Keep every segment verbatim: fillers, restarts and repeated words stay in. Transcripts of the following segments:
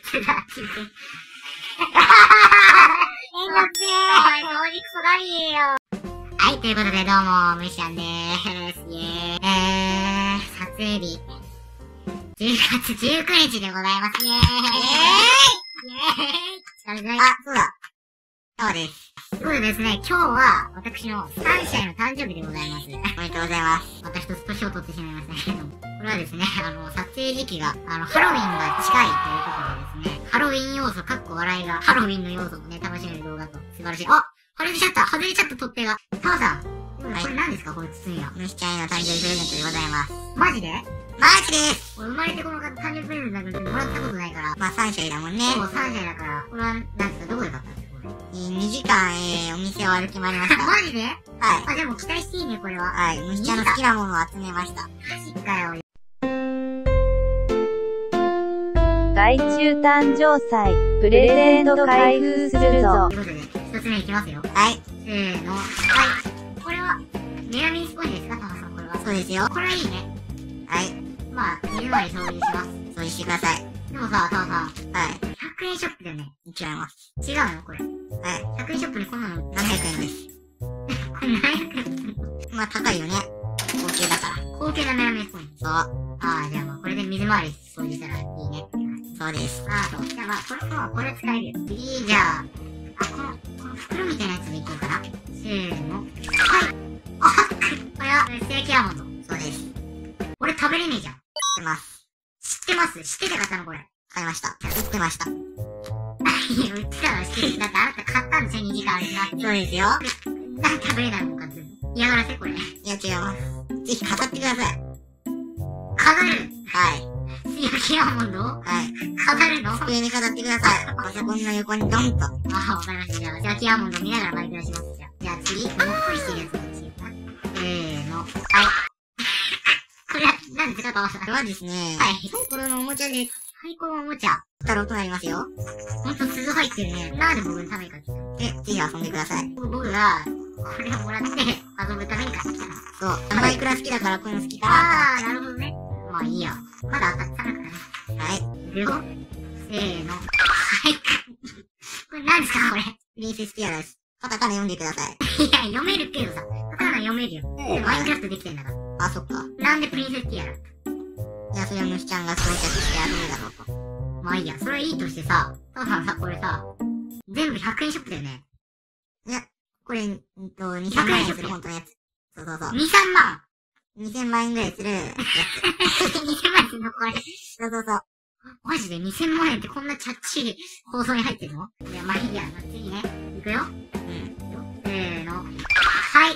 つだ、つって。めんどくせー。掃除クソだりーよ。はい、ということでどうも、むしちゃんでーす。イェーイ。えー、撮影日。じゅうがつじゅうくにちでございますねー。イェーイイェーイお疲れ様。あ、そうだ。そうです。ということでですね、今日は、私のさんさいの誕生日でございます。おめでとうございます。また一つ年を取ってしまいましたけども。これはですね、あの、撮影時期が、あの、ハロウィンが近いということでですね、ハロウィン要素、かっこ笑いが、ハロウィンの要素もね、楽しめる動画と、素晴らしい。あ外れちゃった外れちゃった取っ手が。タワさん。はい、これ何ですかこれ包みは。むしちゃんへの誕生日プレゼントでございます。マジでマジです。俺生まれてこの誕生日プレゼントだけどもらったことないから。まあさんさいだもんね。そう、さんさいだから。これは、なんですかどこで買ったんですかこれ。えー、にじかん、えー、お店を歩き回りました。マジではい。あ、でも期待していいね、これは。はい。むしちゃんの好きなものを集めました。マジかよ。 害虫誕生祭、プレゼント開封するぞ。 ということで、一つ目いきますよ。はい。せーの。はい。これは、メラミンスポンジですかタマさん、これは。そうですよ。これはいいね。はい。まあ、寝る前に掃除します。掃除してください。でもさ、タマさん。はい。ひゃくえんショップだよね。違います。違うのこれ。はい。ひゃくえんショップにこんなのななひゃくえんです。これななひゃくえんまあ、高いよね。高級だから。高級なメラミンスポンジ。そう。ああ、じゃあまあ、これで水回り掃除したらいいねっていう感じ。そうです。ああ、そう。じゃあまあ、これも、これ使えるよ。次、じゃあ、あ、この、この袋みたいなやつでいこうかな。せーの。はい。あ、これは、ステーキアーモンド。そうです。俺食べれねえじゃん。知ってます。知ってます知ってて買ったのこれ。買いました。売ってました。いや、売ってたの知ってる。だってあなた買ったんでしょ ?に 時間歩きます。そうですよ。なんで食べれないのかって。嫌がらせこれ。いや、違います。ぜひ飾ってください。飾るはい。ステーキアーモンドはい。飾るの机に飾ってください。パソコンの横にドンと。ああ、わかりました。じゃあ、ステーキアーモンド見ながらマイク出します。じゃあ、じゃあ次、もっこりしてるやつにしようかな。せーの。はい。これは、何ですかタワさん。これはですね、はい。サイコロのおもちゃです。サイコロのおもちゃ。太郎となりますよ。ほんと鈴入ってるね。なんで僕のために買ってきたのえ、ぜひ遊んでください。僕が、これをもらって遊ぶために買ってきたの。そう。マイクラ好きだからこういうの好きかな。あー、なるほどね。まあいいや。まだ当たってなかったね。はい。いくよ。せーの。はい。これ何ですかこれ。プリンセスティアです。カタカナ読んでください。いや、読めるけどさ。カタカナ読めるよ。でマインクラフトできてんだから。あ、そっか。なんでプリンセスティアだじゃあそれはむしちゃんが装着して遊ぶだろうと。まあいいや。それはいいとしてさ。タワさんさ、これさ、全部ひゃくえんショップだよね。いや、これ、んと、にひゃくえんする本当のやつ。そうそうそう。に、さんまんにせんまん円ぐらいするやつ。にせんまん円するのこれ。そうそうそう。マジでにせんまん円ってこんなチャッチい放送に入ってるのいや、まあいいや。まあ、次ね。いくよ。うん。せーの。はい。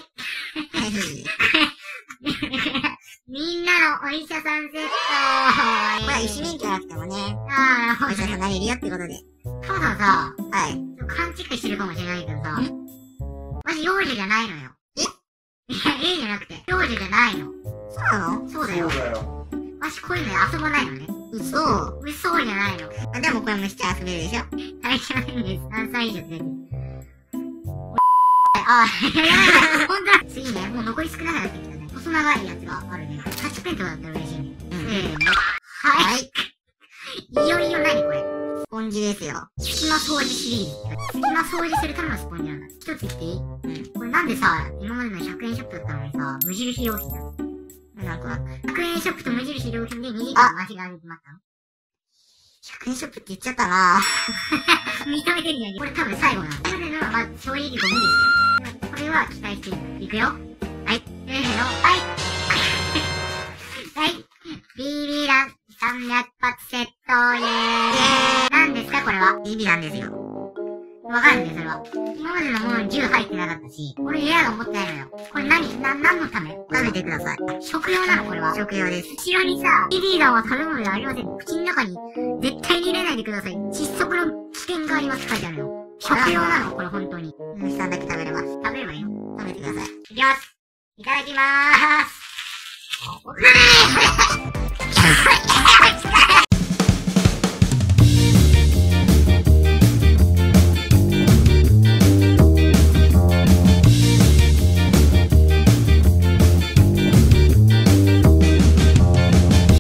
みんなのお医者さんセットこれは医師免許なくてもね。ああ、なるほど。お医者さんなれるよってことで。タワさんさ、はい。勘違いしてるかもしれないけどさ、マジ幼女じゃないのよ。えいや、A じゃなくて、幼女じゃないの。そうなのそうだよ。そうだよ。マジこういうの遊ばないのね。嘘嘘じゃないの。あ、でもこれもしちゃ遊べるでしょ大丈夫です。何歳以上って出てる。あ、いやいや、ほんとだ。次ね、もう残り少なくなってきたね。細長いやつがあるね。タッチペントだったら嬉しいね。うん。せーの。はい。いよいよ何これスポンジですよ。隙間掃除シリーズ。隙間掃除するためのスポンジなんだ。一つ言っていいうん。これなんでさ、今までのひゃくえんショップだったのにさ、無印良品だ。なんか、ひゃくえんショップと無印良品でにじかん間違いが決まったの ?ひゃくえんショップって言っちゃったなぁ。認めてるよね。これ多分最後なの。これのは、まあ、正直ご無理ですよ。これは期待してるんだ。いくよ。はい。せーの。はい。はい。ビビランさんびゃくぱつセットイェーイ。何ですかこれは。ビビランですよ。わかるんだよ、それは。今までのものにじゅう入ってなかったし、俺エアが持ってないのよ。これ何な、何のため食べてください。食用なのこれは。食用です。後ろにさ、ビビランは食べ物ではありません。口の中に絶対に入れないでください。窒息の危険がありますって書いてあるよ。食用なのこれ本当に。虫さんだけ食べれます。食べればいいの食べてください。いきます。いただきまーす。